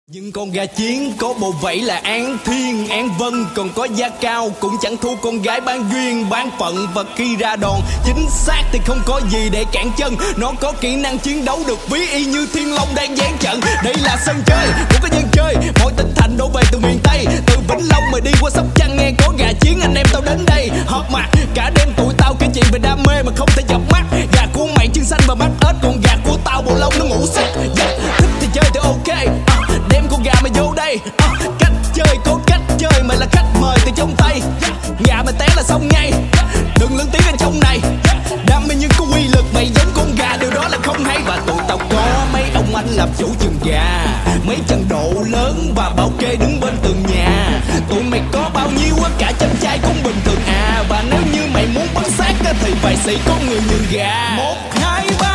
Nhưng con gà chiến có bầu vẫy là Án Thiên, Án Vân, còn có giá cao cũng chẳng thua con gái bán duyên bán phận. Và khi ra đòn chính xác thì không có gì để cản chân, nó có kỹ năng chiến đấu được ví y như Thiên Long đang dán trận. Đây là sân chơi của cá nhân chơi, mọi tỉnh thành đổ về từ miền Tây, từ Vĩnh Long mà đi qua Sóc Trăng nghe có gà chiến anh em tao đến đây. Họp mặt cả đêm tụi tao kể chuyện về đam mê mà không thể dập mắt. Gà của mày chân xanh và mắt ếch, còn gà của tao bộ lông nó ngủ sắc. Thích thì chơi thì ok, đem con gà mày vô đây. Cách chơi có cách chơi, mày là khách mời từ trong tay. Gà mày té là xong ngay, đừng lớn tiếng ở trong này. Đam mê nhưng có quy lực, mày giống con gà điều đó là không hay. Và tụi tao có mấy ông anh làm chủ chừng gà, mấy trận độ lớn và bảo kê đứng bên tường nhà. Tụi mày có bao nhiêu á, cả trăm chai cũng bình thường à. Và nếu như mày muốn bắn xác thì phải sĩ có người nhường gà. 1, 2, 3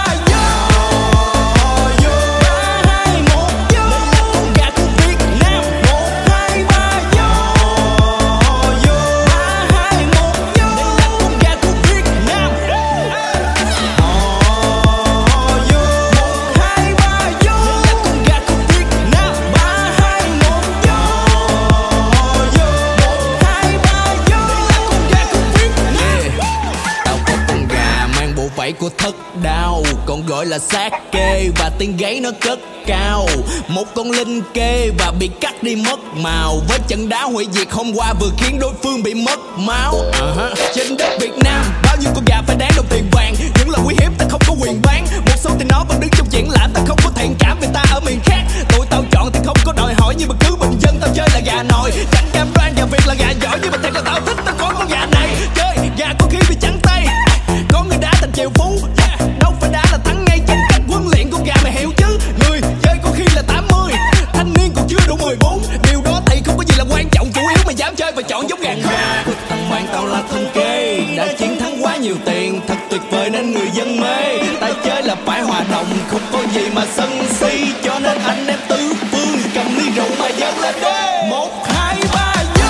của thất đao, còn gọi là sát kê và tiếng gáy nó cất cao. Một con linh kê và bị cắt đi mất màu, với trận đá hủy diệt hôm qua vừa khiến đối phương bị mất máu. Trên đất Việt Nam bao nhiêu con gà phải đáng đồng tiền vàng, những lời uy hiếp ta không có quyền bán. Một số thì nó vẫn đứng trong triển lãm, ta không có thiện cảm vì ta ở miền khác. Tụi tao chọn thì không có đòi hỏi, nhưng mà cứ bình dân tao chơi là gà nồi. Chẳng cam đoan gà Việt là gà giỏi, nhưng mà thật là tao thích tao có con gà này. Chơi gà có khi bị trắng tay, có người đá thành triệu phú. Đâu phải đá là thắng ngay trên cách huấn luyện, con gà mày hiểu chứ. Người chơi có khi là 80, thanh niên còn chưa đủ 14. Điều đó thì không có gì là quan trọng, chủ yếu mày dám chơi và chọn giống gà không. Thằng bạn tao là thân kê, đã chiến thắng quá nhiều tiền, thật tuyệt vời nên người dân mê. Ta chơi là phải hòa đồng, không có gì mà sân si, cho nên anh em tứ phương cầm ly rượu mà dâng lên đê. 1, 2, 3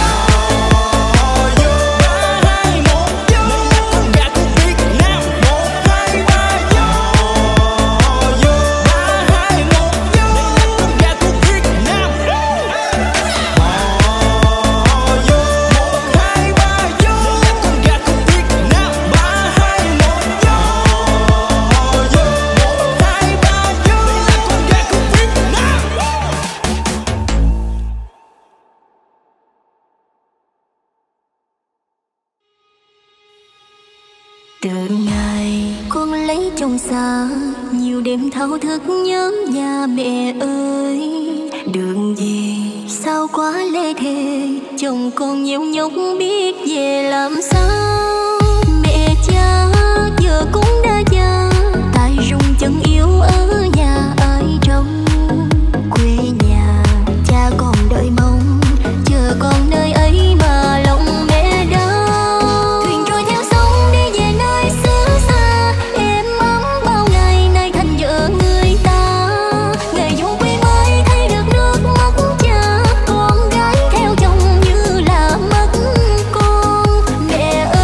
từ ngày con lấy chồng xa, nhiều đêm thao thức nhớ nhà mẹ ơi. Đường về sao quá lê thê, chồng con nhiều nhóc biết về làm sao. Mẹ cha giờ cũng đã già, tay rung chân yếu ở nhà ai trông. Quê nhà cha còn đợi mong, chờ con nơi ấy mà lòng mẹ đau. Thuyền trôi theo sóng đi về nơi xứ xa, em ấm bao ngày nay thành vợ người ta. Ngày vô quê mới thấy được nước mắt cha, con gái theo chồng như là mất con. Mẹ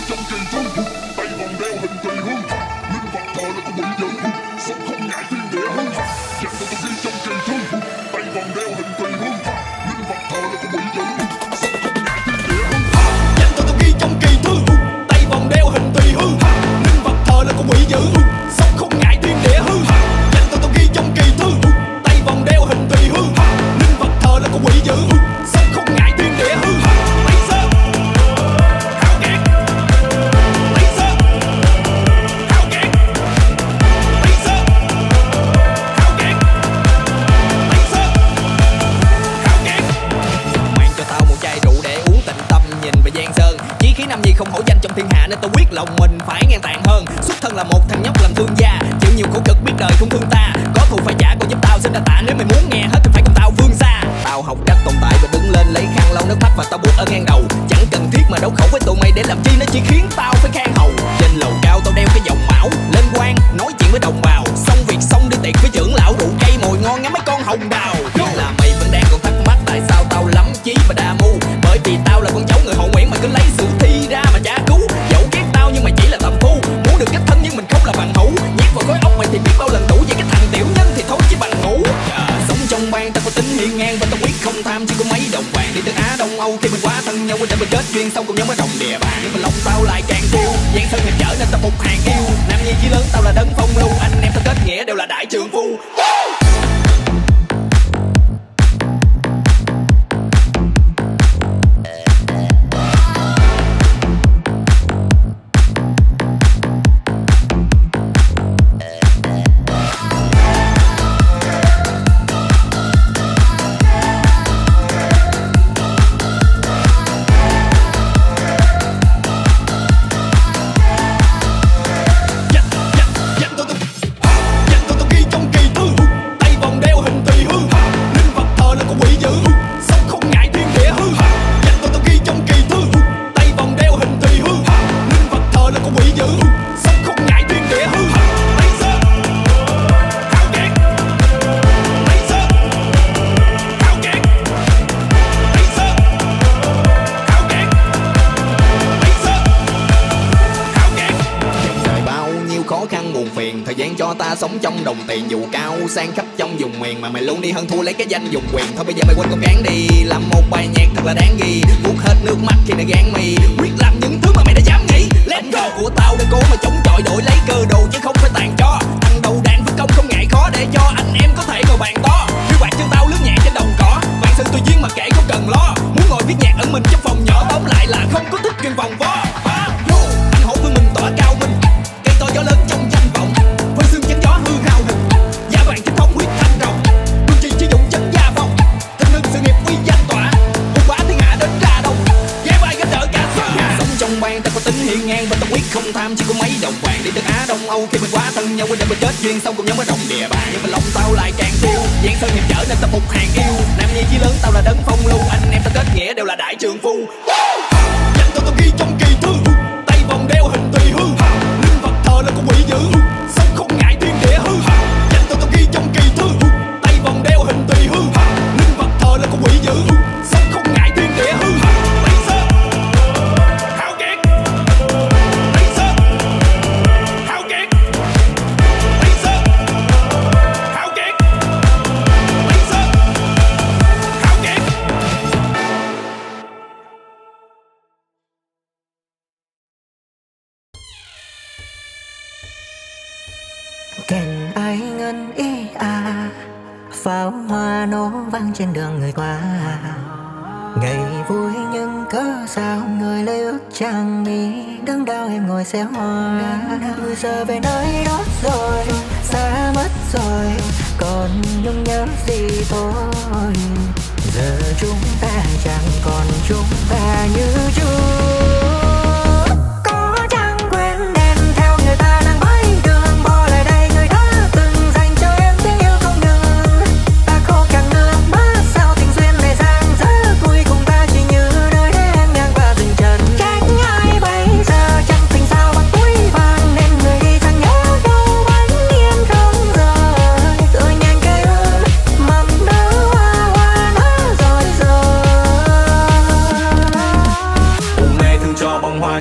trong kỳ thư, tay vòng đeo hình tùy hương, linh vật thờ là con quỷ dữ, sống không ngại thiên địa hư. Dặn tôi ghi trong kỳ thư, tay vòng đeo hình tùy hương, linh vật thờ là con quỷ dữ, sống không ngại thiên địa hư. Dặn tôi ghi trong kỳ thư, tay vòng đeo hình tùy hương, linh vật thờ là con quỷ dữ, sống không ngại thiên địa hư. Dặn tôi ghi trong kỳ thư, tay vòng đeo hình tùy hương, linh vật thờ là con quỷ dữ, sống không ngại thiên địa hư. Lấy sơ hao kiệt, lấy sơ hao kiệt, lấy sơ hao kiệt, lấy sơ hao kiệt. Mang cho tao một chai rượu để uống tịnh tâm, nhìn về Giang Sơn chí khí năm nhi không hổ danh trong thiên hạ, nên tao quyết lòng mình phải ngang tàn hơn. Xuất thân là một thằng nhóc làm thương gia, chịu nhiều khổ cực biết đời không thương ta, có thù phải trả còn giúp tao xin đa tạ, nếu mày muốn nghe hết thì phải cùng tao phương xa. Tao học cách tồn tại và đứng lên lấy khăn lau nước mắt và tao buộc ở ngang đầu, chẳng cần thiết mà đấu khẩu với tụi mày để làm chi, nó chỉ khiến tao phải khen hầu. Trên lầu cao tao đeo cái vòng mão lên quan nói chuyện với đồng bào, xong việc xong đi tiệc với trưởng lão, rượu cây mồi ngon ngắm mấy con hồng đào. Biết là mày vẫn đang còn thắc mắc tại sao tao lắm chí và đa mưu, bởi vì tao là con cháu người họ Nguyễn mà cứ lấy sử thi ra mà tra cứu. Dẫu ghét tao nhưng mày chỉ là tầm phu, muốn được kết thân nhưng mình không là bằng hữu, nhét vào khối óc mày thì biết bao lần đủ, vậy cái thằng tiểu nhân thì thôi chỉ bằng ngủ. Sống trong bang tao có tính hiên ngang và tao quyết không tham chỉ có mấy đồng vàng, đi từ Á Đông Âu khi mình quá thân nhau để mình kết duyên xong cùng nhau ở đồng địa bàn, nhưng mà lòng tao lại càng tiêu Giang Sơn mình trở nên tao phục hàng yêu, nam nhi chí lớn tao là đấng phong lưu, anh em tao kết nghĩa đều là đại trường phu. Thời gian cho ta sống trong đồng tiền, dù cao sang khắp trong vùng miền mà mày luôn đi hơn thua lấy cái danh dùng quyền. Thôi bây giờ mày quên con cán đi, làm một bài nhạc thật là đáng ghi, buốt hết nước mắt khi này gán mi, quyết làm những thứ mà mày đã dám nghĩ. Let go của tao để cố mà chống chọi, đổi lấy cơ đồ chứ không phải tàn cho. Thằng đầu đạn với công không ngại khó để cho anh em có thể ngồi bàn to. Như bạn chân tao lướt nhẹ trên đồng cỏ, bạn sự tùy duyên mà kể không cần lo. Muốn ngồi viết nhạc ẩn mình trong phòng nhỏ, tóm lại là không có thích chuyên vòng vo. Anh hổ phương mình tỏa cao minh, cây to gió lớn trong danh vọng, phân xương chắn gió hư hao hình, giá vàng chính thống huyết thanh rồng, cương chi sử dụng chấn gia phong, thịnh hưng sự nghiệp uy danh tỏa, hùng bá thiên hạ đến ra đông, ghé vai gánh đỡ cả xóm. Sống trong bang ta có tính hiên ngang và ta quyết không tham chỉ có mấy đồng vàng, đi từ Á Đông Âu khi mình quá thân nhau để mình kết duyên xong cùng nhau ở đồng địa bàn, nhưng mà lòng tao lại càng tiêu Giang Sơn nghiệp trở nên ta phục hàng yêu, nam nhi chí lớn tao là đấng phong lưu, anh em ta kết nghĩa đều là đại trường phu. Dặn tao ghi trong kỳ thư, tay vòng đeo hình tùy hương, linh vật thờ là con quỷ dữ, sống không ngại thiên địa hư. Dặn tao ghi trong kỳ thư, tay vòng đeo hình tùy hương, linh vật thờ là con quỷ dữ, sống không ngại thiên địa hư. Lấy sơ hao kiệt, lấy sơ hao kiệt, lấy sơ hao kiệt, lấy sơ hao kiệt. Kèn ai ngân ý à, pháo hoa nổ vang trên đường người qua. Ngày vui nhưng cớ sao người lấy ước trang mi, đứng đau em ngồi xéo hoa. Bây giờ về nơi đó rồi, xa mất rồi, còn nhung nhớ gì thôi. Giờ chúng ta chẳng còn chúng ta như trước. Có chăng quên đèn theo người ta đang bay đường, bỏ lại đây người đã từng dành cho em tiếng yêu không ngừng. Ta khô cạn nước mắt sao tình duyên này giang dở, cuối cùng ta chỉ như nơi em ngang qua rừng trần. Trách ai bây giờ chẳng tình sao bằng túi vàng, nên người đi chẳng nhớ đâu vẫn yên không rời. Rồi nhanh cây mầm nở hoa hoa nở rồi rồi.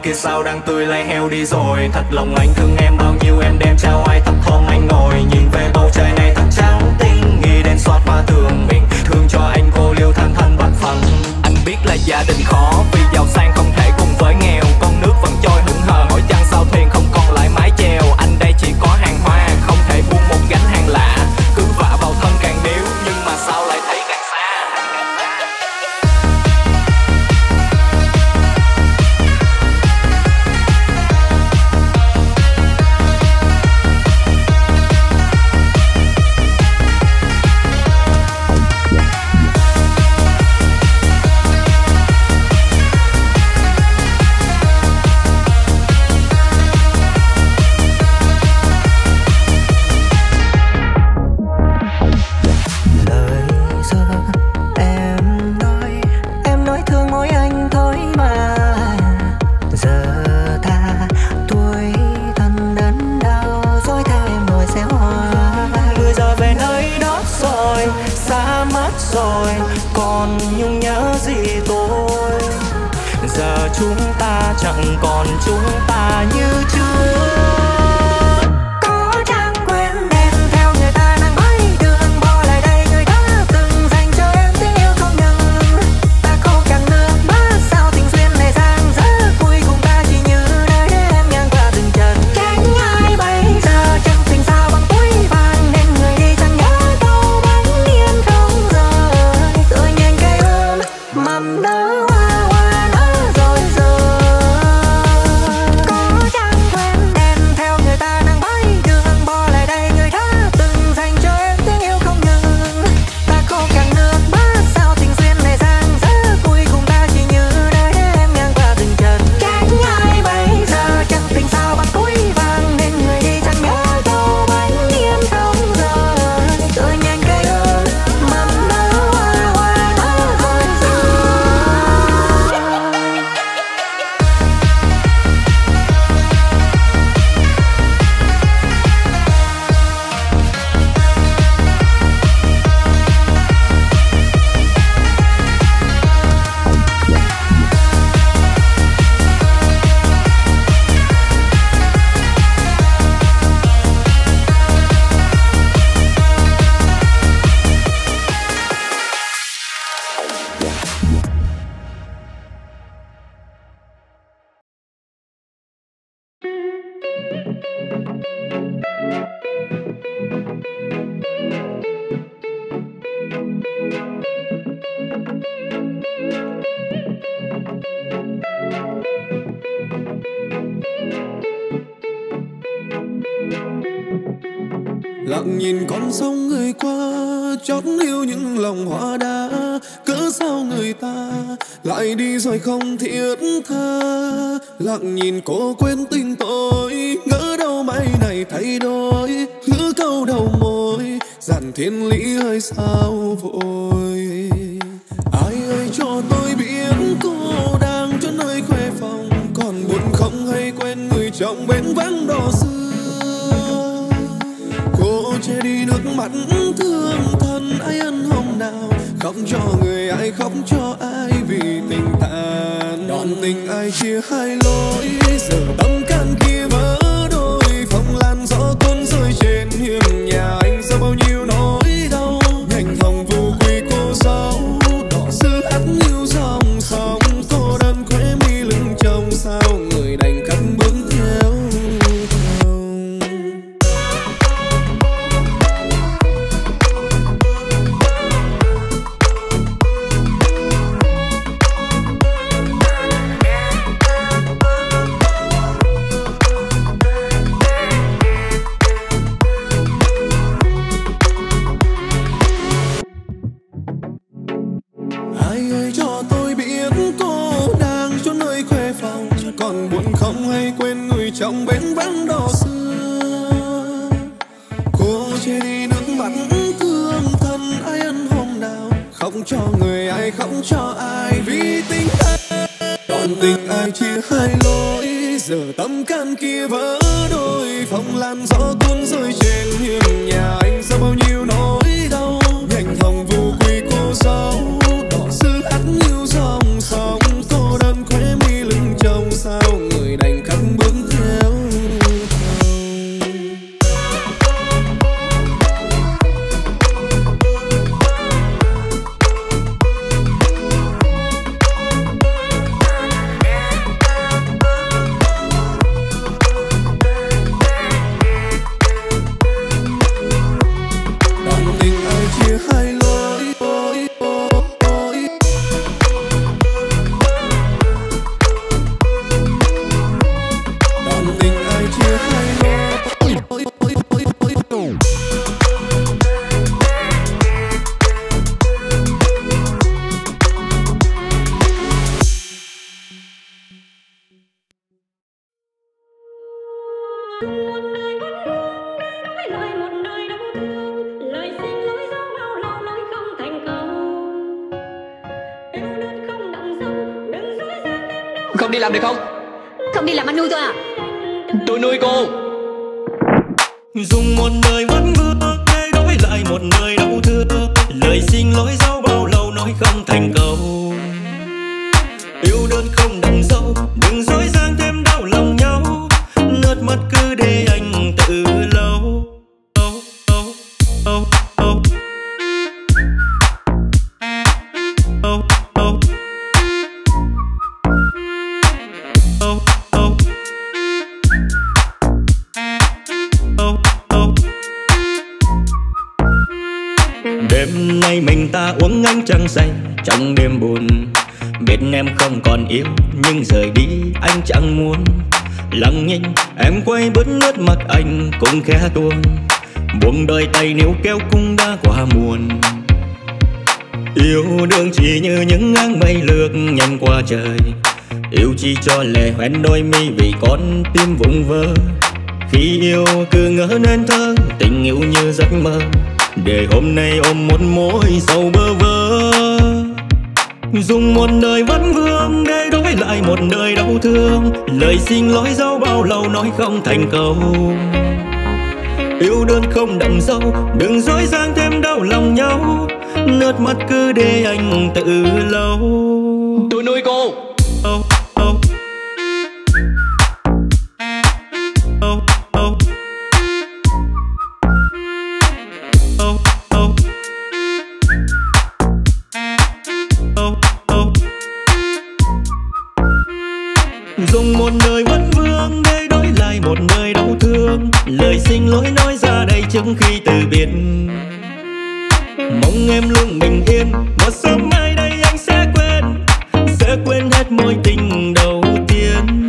kia sao đang tươi lại heo đi rồi. Thật lòng anh thương em bao nhiêu em đem trao ai thấp thỏm anh ngồi. Nhìn về bầu trời này thật trắng tinh, nghĩ đến xót qua thương mình. Thương cho anh cô liêu than thân bạc phận. Anh biết là gia đình khó, vì giàu sang không thể cùng với nghèo. Con nước vẫn trôi hững hờ, hỏi chăng sao thuyền không còn lại mái chèo. Anh đây chỉ có hàng hoa, không thể buông một gánh hàng lạ. Cứ vả vào thân càng níu, nhưng mà sao lại thấy càng xa. Rồi còn nhung nhớ gì tôi. Giờ chúng ta chẳng còn chúng ta như trước. Có trang quen đèn theo người ta đang bay đường bỏ lại đây người đã từng dành cho em tình yêu không ngừng. Ta khô cạn nước mắt sao tình duyên này sang rất cuối cùng ta chỉ như nơi em ngang qua từng trận. Cánh ai bây giờ chẳng tình sao bằng túi vàng nên người đi chẳng nhớ đâu bánh yên không rời. Tựa nhanh cây ươm mầm nở hoa hoa nở rồi rồi. Có trang quen đèn theo người ta đang bay đường bỏ lại đây người đã từng dành cho em tình yêu không ngừng. Ta khô cạn nước mắt sao tình duyên này sang rất cuối cùng ta chỉ như nơi em ngang qua từng trận. Cánh ai bây giờ chẳng tình sao bằng túi vàng nên người đi chẳng nhớ đâu bánh yên không rời. Tựa nhanh cây ươm mầm nở hoa hoa nở rồi rồi. Lặng nhìn con sông người qua, chót yêu những lòng hoa đá. Cớ sao người ta lại đi rồi không thiết tha. Lặng nhìn cô quên tình tôi, ngỡ đâu mai này thay đổi. Hứa câu đầu môi, dặn thiên lý hơi sao vội. Ai ơi cho tôi biết cô đang cho nơi khuê phòng. Còn buồn không hay quên người chồng bên vắng đò xưa. Cô che đi nước mắt thương thân ai ân hôm nào. Không cho người ai không cho ai vì tình tàn. Đòn tình ai chia hai lối, giờ tâm can kia vỡ đôi. Phong lan gió cuốn rơi trên hiên nhà anh sau bao nhiêu nỗi đau. Nhanh hồng vu quy cô dâu, đỏ sư hát như dòng sông. Cô đơn khóe mi lưng trông sao người đành cắt bước theo. Ai ơi cho tôi biết cô đang chốn nơi khuê phòng. Còn buồn không hay quên người chồng bên vắng đò xưa. Cô che đi nước mắt thương thân ai ân hôm nào. Không cho người ai không cho ai vì tình ai. Đòn tình ai chia hai lối, giờ tâm can kia vỡ đôi. Phong lan gió cuốn rơi trên hiên nhà anh sau bao nhiêu nỗi đau. Nhanh hồng vu quy cô dâu, đỏ sư hát như dòng sông. Cô đơn khóe mi lưng trông sao người Không đi làm được không? Không đi làm anh nuôi tôi à? Tôi nuôi cô. Dùng một đời vẫn vương để đổi lại một đời đau thương. Lời xin lỗi dẫu bao lâu nói không thành câu. Yêu đơn không đậm sâu, đừng dối gian thêm đau lòng nhau. Nước mắt cứ để anh tự lâu. Đêm nay mình ta uống ánh trăng say trong đêm buồn. Biết em không còn yêu nhưng rời đi anh chẳng muốn. Lặng nhìn em quay bước nước mắt anh cũng khẽ tuôn. Buông đôi tay níu kéo cũng đã qua muôn. Yêu đương chỉ như những áng mây lướt nhanh qua trời. Yêu chi cho lệ hoen đôi mi vì con tim vùng vỡ. Khi yêu cứ ngỡ nên thơ tình yêu như giấc mơ. Để hôm nay ôm một mối sầu bơ vơ. Dùng một đời vẫn vương để đổi lại một đời đau thương. Lời xin lỗi dẫu bao lâu nói không thành câu. Yêu đơn không đậm sâu, đừng dối gian thêm đau lòng nhau. Nước mắt cứ để anh tự lâu. Tôi nuôi cô. Dùng một đời vẫn vương để đổi lại một đời đau thương. Lời xin lỗi nói ra đây trước khi từ biệt. Mong em luôn bình yên, một sớm mai đây anh sẽ quên hết mối tình đầu tiên.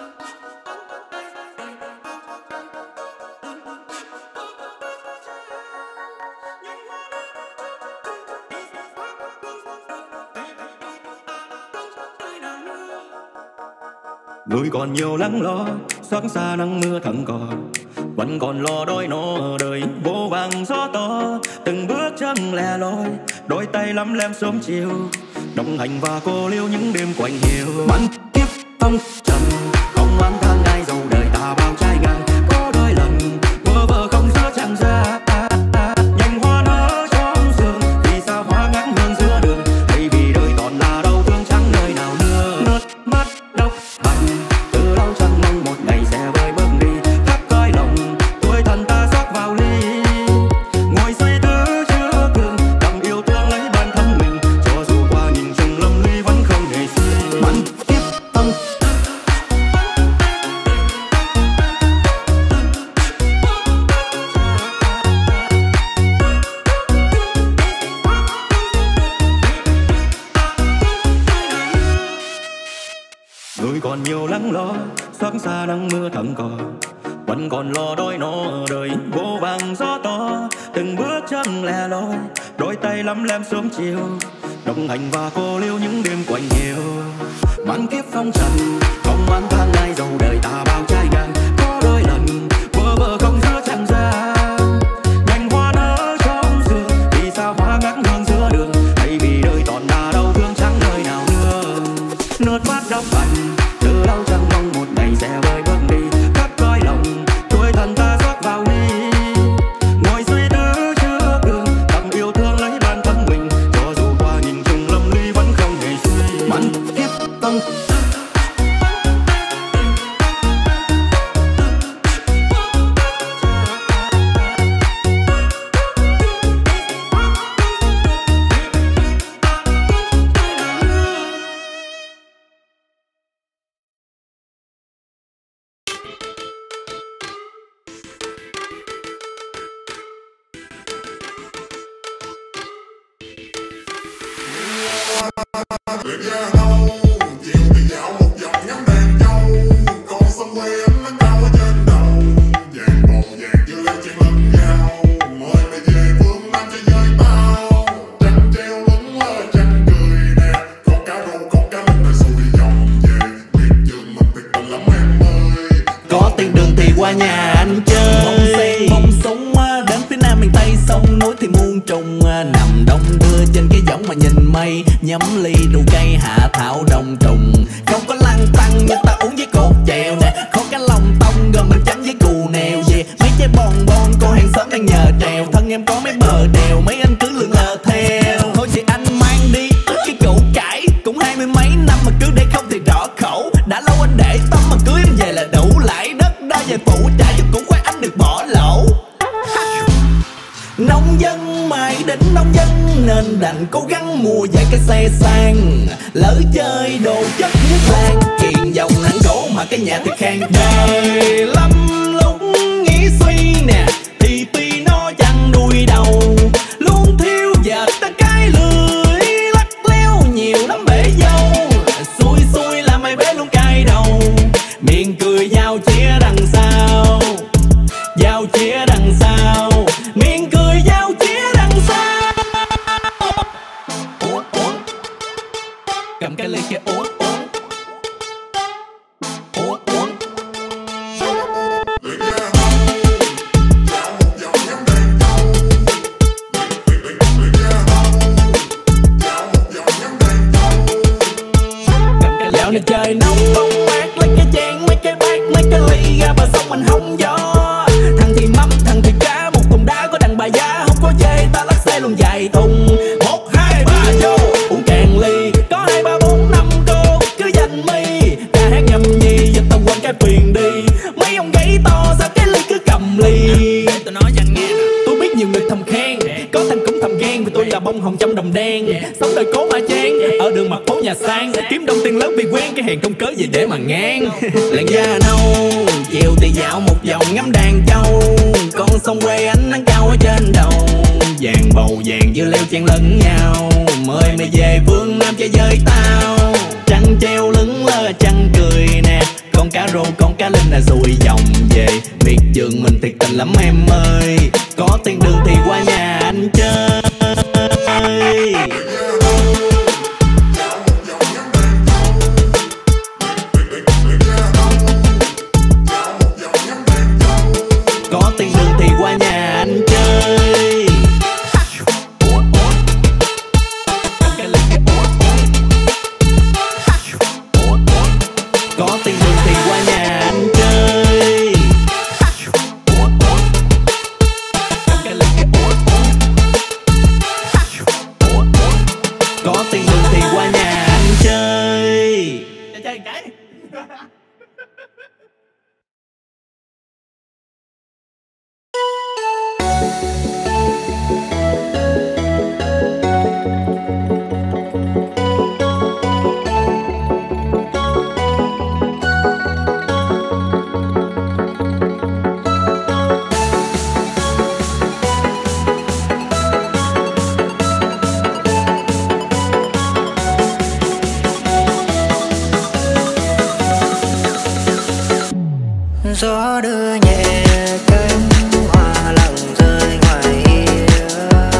Người còn nhiều lắng lo, xót xa nắng mưa thẳng cỏ, vẫn còn lo đói nó ở đời vô vàng gió to. Từng bước chân lẻ loi, đôi tay lắm lem sớm chiều, đồng hành và cô liêu những đêm quạnh hiu. Mặn kiếp phong trần, không oán than ai dầu đời ta bao trái ngang. Có đôi lần bơ vơ không giữa chẳng ra, nhành hoa nở trong sương, vì sao hoa ngắn hương giữa đường, hay vì đời còn là đau thương chẳng nơi nào nữa. Nước mắt đau hành, từ lâu chẳng mong một ngày sẽ vơi bước đi. Khắp cõi lòng tuổi thân ta rót vào ly, ngồi suy tư trước gương, cầm yêu thương lấy bản thân mình, cho dù qua nhìn chung lâm ly vẫn không hề suy. Mặn kiếp phong người còn nhiều lắng lo, xót xa nắng mưa thẳng cỏ, vẫn còn lo đói nó ở đời vô vàng gió to. Từng bước chân lẻ loi, đôi tay lắm lem sớm chiều, đồng hành và cô liêu những đêm quạnh hiu. Mãn kiếp phong trần, không oán than ai dầu đời ta bao trái ngang. Có đôi lần bơ vơ không giữa chẳng ra, nhành hoa nở trong sương, vì sao hoa ngắt hương giữa đường, hay vì đời còn là đau thương chẳng nơi nào nữa. Nước mắt đau hành, từ lâu chẳng mong một ngày sẽ vơi bước đi. Khắp cõi lòng tuổi thân ta rót vào ly, ngồi suy tư trước gương, cầm yêu thương lấy bản thân mình, cho dù qua nhìn chung lâm ly vẫn không hề suy. Mặn kiếp phong Luyện da nâu, chiều thì dạo một vòng ngắm đèn châu, con sông quê ánh nắng cao ở trên đầu, vàng bầu vàng chưa leo chen lẫn nhau, mời mày về phương Nam cho giới tao. Trăng treo lấn lơ trăng cười nè, con cá rô con cá linh là xuôi dòng về, biết trường mình thiệt tình lắm em ơi. Có tiền đường thì qua nhà anh chơi, mong sống đến phía nam miền tây sông núi thì muôn trùng, nằm đông đưa trên cái võng mà nhìn mây, nhắm ly rượu cây hạ thảo đông trùng. Không có lăng tăng như ta uống với cột chèo nè, không cá lòng tông gồm mình chấm với cù nèo về. Mấy trái bon bon cô hàng xóm đang nhờ trèo, thân em có mấy bờ đèo mấy anh cứ lượn lờ theo. Thôi thì anh mang đi cái củ cải, cũng 20 mấy năm mà cứ để không thì rõ khẩu. Đã lâu anh để tâm mà cưới em về là đủ lại, đất đai về phụ trả giúp cũng khoái anh được bỏ lỗ. Nông dân mãi đỉnh nông dân nên đành cố gắng mua vài cái xe sang, lỡ chơi đồ chất nhất làng, kiền dòng nặng gỗ mà cái nhà thì khang. Đời lắm lúc nghĩ suy nè, thì tuy nó chẳng đuôi đầu, luôn thiếu vợt ta cái lưỡi, lắc léo nhiều lắm bể dâu, xui xui là mày bé luôn cay đầu, miệng cười giao chia đằng sau, giao chia đằng sau, miệng cười giao chia đằng sau. Uống uống, cầm cái ly kia uống uống, uống uống. Luyện da nâu, dạo một vòng ngắm đèn châu. Luyện da nâu, dạo một vòng ngắm đèn châu. Dạo này trời nóng bóng mát, lấy cái chén mấy cái bát mấy cái ly ra bờ sông mình hóng gió. Thằng thì mắm thằng thì cá, một thùng đá có đàn bà giá, không có dê ta lắc xe luôn dài thùng. 1, 2, 3 vô uống cạn ly, có 2, 3, 4, 5 cô cứ dành mi, ca hát nhầm nhi giờ tao quên cái phiền đi. Mấy ông gáy to sao cái ly cứ cầm ly. Để tao nói cho anh nghe nè, tôi biết nhiều người thầm khen, có thằng cũng thầm ghen vì tôi là bông hồng trăm đồng đen, sống đời cố mà chen ở đường mặt phố nhà sang, kiếm đồng tiền lớn vì quen cái hèn không cớ gì để mà ngang. Làn da nâu, chiều thì dạo một vòng ngắm đàn châu, con sông quê ánh nắng cao ở trên đầu, vàng bầu vàng dưa leo chen lẫn nhau, mời mày về phương Nam cho giới tao. Trăng treo lững lơ trăng cười nè, con con cá rô con cá linh là dùi dòng về. Miệt vườn mình thiệt tình lắm em ơi, có tiền đường thì qua nhà anh chơi. Có tiền đường thì qua nhà anh chơi. Có tiền đường thì qua nhà anh chơi. Có tiền đường thì qua nhà anh chơi. Chơi cái. Gió đưa nhẹ cánh hoa lặng rơi ngoài hiên,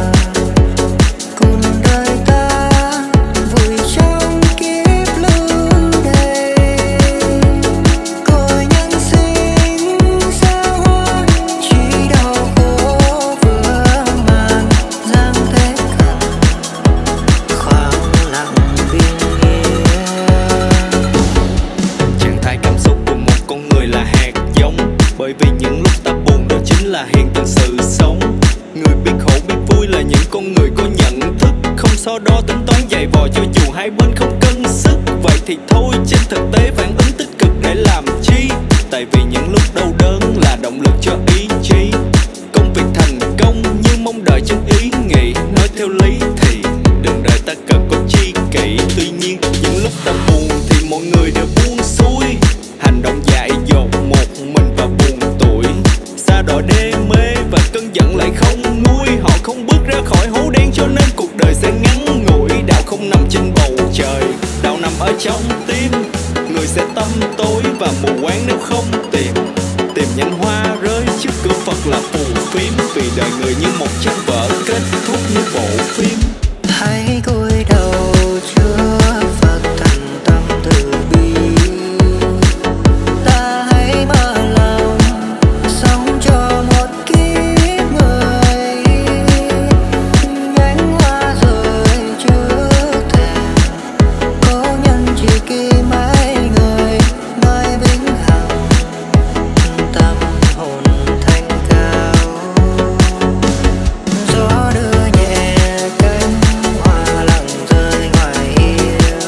cùng đời ta vùi trong kiếp lưu đày. Cội nhân sinh sao hoa chỉ đau khổ vừa màn, giang thế cần khoảng lặng bình yên. Trạng thái cảm xúc của một con người là hạt giống, bởi vì những lúc ta buồn đó chính là hiện tượng sự sống. Người biết khổ biết vui là những con người có nhận thức, không so đo tính toán dày vò cho dù hai bên không cân sức. Vậy thì thôi trên thực tế phản ứng tích cực để làm chi, tại vì những lúc đau đớn là động lực cho ý chí. Công việc thành công như mong đợi trong ý nghĩ, nói theo lý thì đường đời ta cần có chi kỷ. Tuy nhiên những lúc ta buồn thì mọi người đều buông xuôi, hành động dại dột một mình và buồn tuổi. Xa đỏ đê mê và cơn giận lại không nuôi, họ không bước ra khỏi hố đen cho nên cuộc đời sẽ ngắn ngủi. Đạo không nằm trên bầu trời, đạo nằm ở trong tim. Người sẽ tâm tối và mù quáng nếu không tìm nhánh hoa rơi trước cửa Phật là phù phiếm. Vì đời người như một trang vở kết thúc như bộ phim. Hãy cúi đầu trước Phật thành tâm từ bi, ta hãy mở lòng sống cho một kiếp người. Nhánh hoa rơi trước thềm, cố nhân chỉ kỷ mãi người nơi vĩnh hằng, tâm hồn thanh cao. Gió đưa nhẹ cánh hoa lặng rơi ngoài hiên,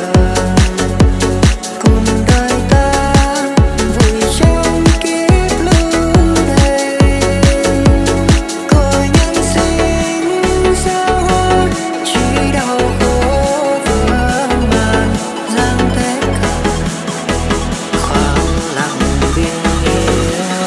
cùng đời ta vùi trong kiếp lưu đày. Cội nhân sinh sao hoa chỉ đau khổ vừa màn, giang thế cần khoảng lặng bình yên.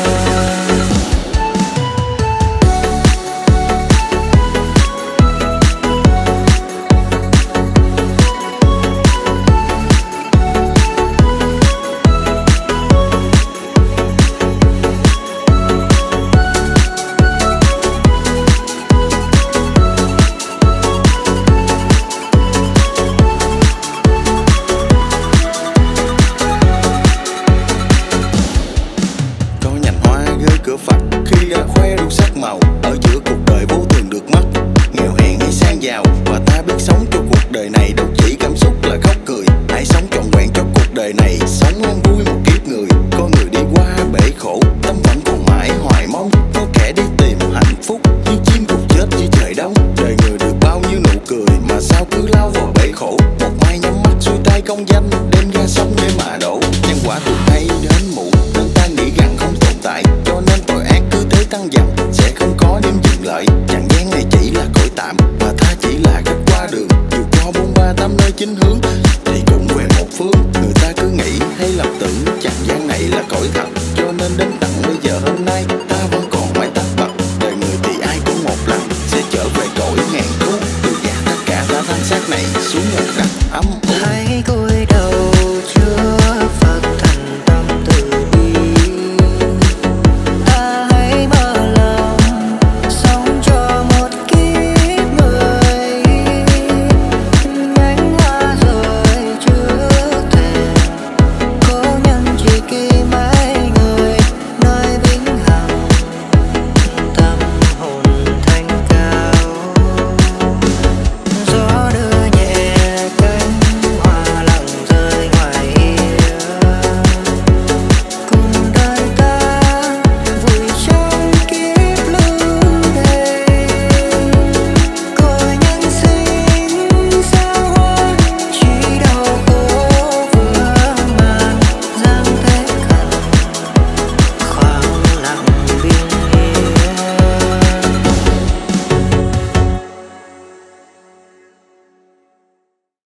Có nhành hoa gửi cửa Phật khi đã khoe đủ sắc màu. Ở giữa cuộc đời vô thường được mất, nghèo hèn hay sang giàu, và ta biết sống cho cuộc đời này đâu chỉ cảm xúc là khóc cười. Hãy sống trọn vẹn cho cuộc đời này, sống an vui một kiếp người. Có người đi qua bể khổ, tâm vẫn còn mãi hoài mong. Có kẻ đi tìm hạnh phúc như chim cùng chết dưới trời đông. Đời người được bao nhiêu nụ cười mà sao cứ lao vào bể khổ. Một mai nhắm mắt xuôi tay công danh, đem ra sống để mà đổ. Nhân quả tuần hay đến muộn nên ta nghĩ rằng không tồn tại, cho nên tội ác cứ thế tăng dần, sẽ không có điểm dừng lại. Trần gian này chỉ là cõi tạm, và tha chỉ là khách qua đường. Dù cho 438 nơi chính hướng thì cũng về một phương. Người ta cứ nghĩ hay lầm tưởng trần gian này là cõi thật, cho nên đến tận bây giờ hôm nay